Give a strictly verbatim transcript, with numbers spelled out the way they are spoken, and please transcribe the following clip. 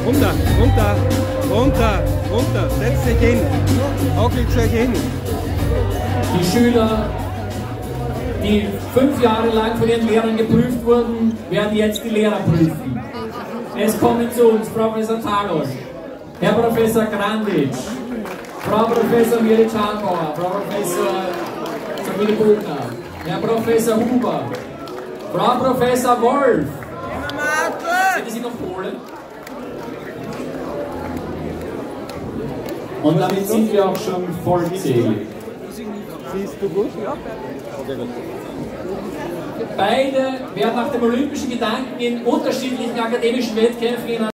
Runter, runter, runter, runter. Setz dich hin. Hockelt euch hin. Die Schüler, die fünf Jahre lang von ihren Lehrern geprüft wurden, werden jetzt die Lehrer prüfen. Es kommen zu uns Professor Talos, Herr Professor Grandic, Frau Professor Miri Czarnbauer, Frau Professor Sabine Buchner, Herr Professor Huber, Frau Professor Wolf. Sind Sie noch Polen? Und damit sind wir auch schon vollzählig. Siehst du gut? Ja. Sehr gut. Beide werden nach dem olympischen Gedanken in unterschiedlichen akademischen Wettkämpfen